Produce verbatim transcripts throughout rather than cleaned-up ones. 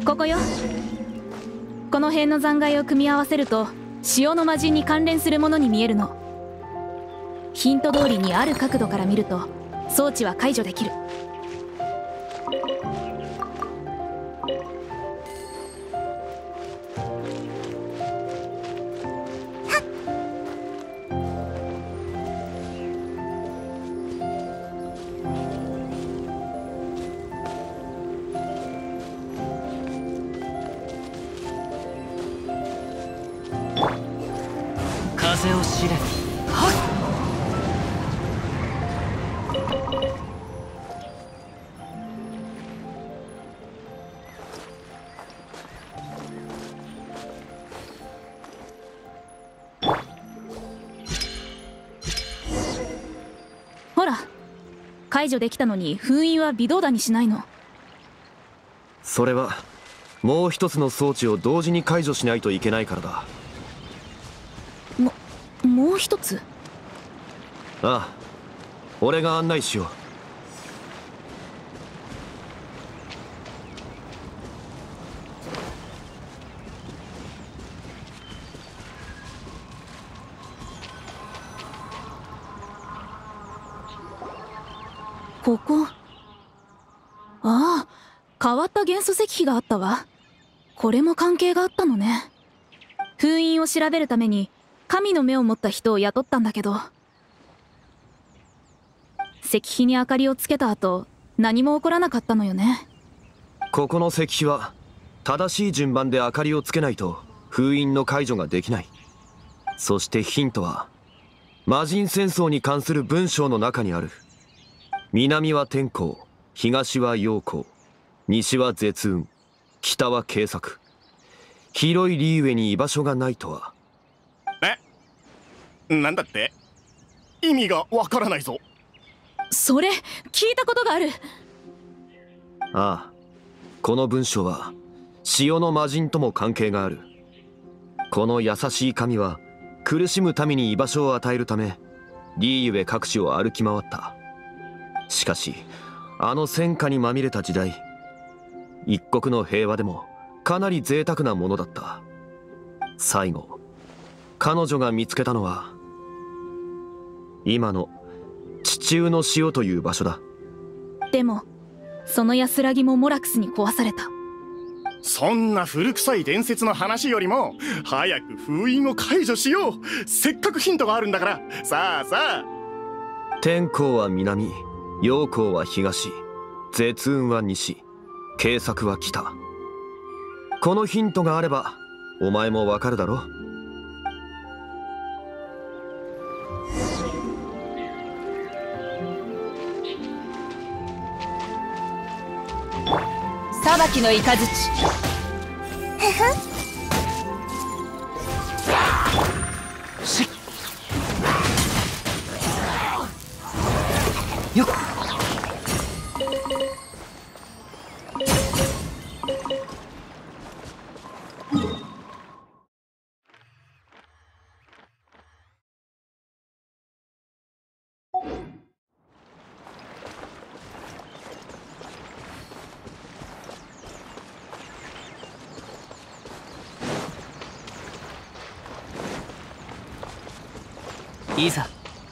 ここよ。この辺の残骸を組み合わせると潮の魔人に関連するものに見えるの。ヒント通りにある角度から見ると装置は解除できる。 風を知れ。はっ。 ほら、解除できたのに封印は微動だにしないの。 それはもう一つの装置を同時に解除しないといけないからだ。 ももう一つ？ ああ、俺が案内しよう。 ここ、ああ、変わった元素石碑があったわ。これも関係があったのね。封印を調べるために神の目を持った人を雇ったんだけど、石碑に明かりをつけた後何も起こらなかったのよね。 ここの石碑は正しい順番で明かりをつけないと封印の解除ができない。そしてヒントは魔人戦争に関する文章の中にある。南は天候、東は陽光、西は絶運、北は慶作。広いリーウェに居場所がないとは。 え、なんだって？意味がわからないぞ。 それ聞いたことがある。 ああ、この文章は潮の魔人とも関係がある。この優しい神は苦しむ民に居場所を与えるためリーウェ各地を歩き回った。しかしあの戦火にまみれた時代、一国の平和でもかなり贅沢なものだった。最後彼女が見つけたのは今の地中の塩という場所だ。 でもその安らぎもモラクスに壊された。 そんな古臭い伝説の話よりも早く封印を解除しよう。せっかくヒントがあるんだから。さあさあ。 天候は南、陽光は東、絶運は西、慶作は北。このヒントがあればお前もわかるだろ。 裁きの雷。 ふふ。 しっよっ。いざ。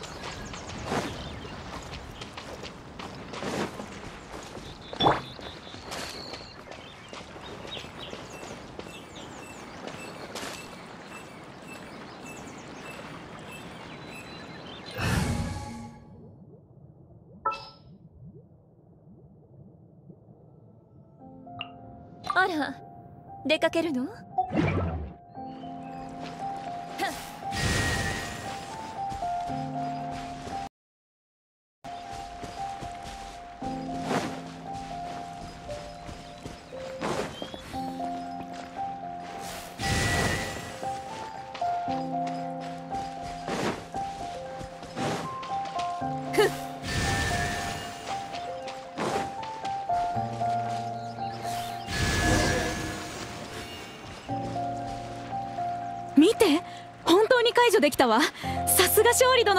あら、出かけるの？ 見て、本当に解除できたわ。さすが勝利殿。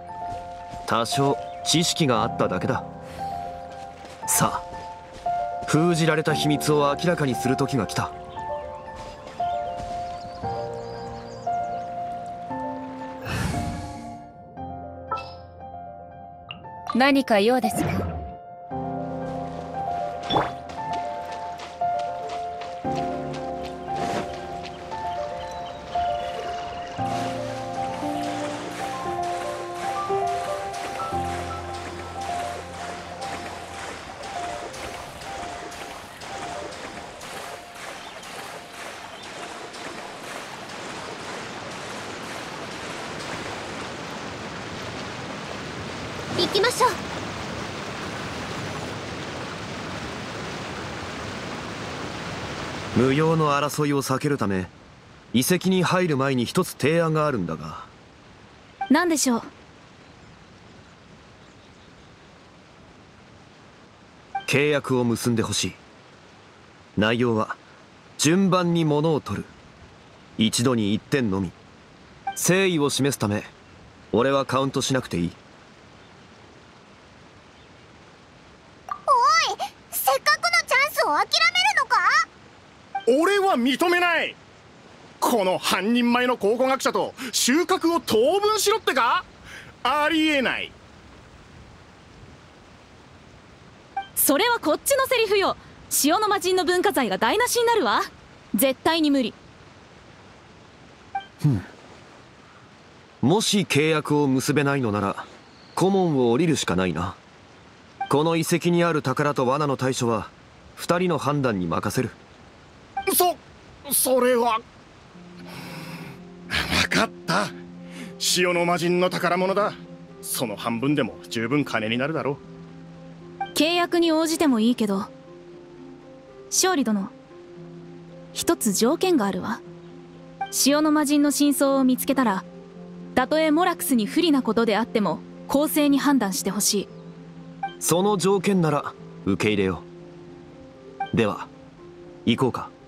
多少知識があっただけだ。さあ、 封じられた秘密を明らかにする時が来た。 何か用ですか？ 行きましょう。 無用の争いを避けるため遺跡に入る前に一つ提案があるんだが。 何でしょう？ 契約を結んでほしい。内容は順番に物を取る、一度に一点のみ。誠意を示すため俺はカウントしなくていい。 おい、せっかくのチャンスを諦めるのか？ 俺は認めない。この半人前の考古学者と収穫を当分しろってか？ありえない。 それはこっちのセリフよ。塩の魔人の文化財が台無しになるわ。絶対に無理。 ふん。もし契約を結べないのなら顧問を降りるしかないな。この遺跡にある宝と罠の対処は二人の判断に任せる。 そそれは分かった。塩の魔人の宝物だ。その半分でも十分金になるだろう。 契約に応じてもいいけど、勝利殿、一つ条件があるわ。塩の魔人の真相を見つけたら、たとえモラクスに不利なことであっても公正に判断してほしい。 その条件なら受け入れよう。では行こうか。